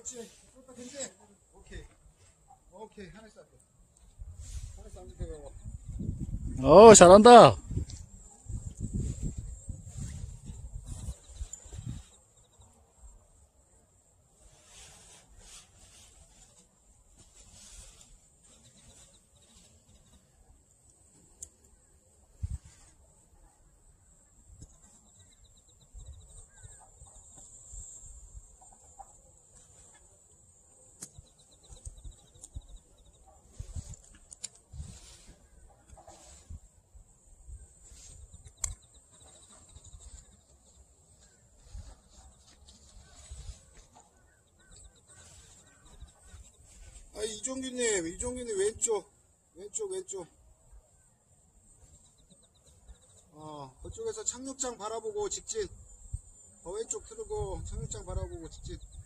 그렇지. 또 괜찮지? 오케이. 오케이. 하나씩 할게. 하나씩 안 주세요. 잘한다. 아, 이종규님 왼쪽. 그쪽에서 착륙장 바라보고 직진. 왼쪽 틀고 착륙장 바라보고 직진.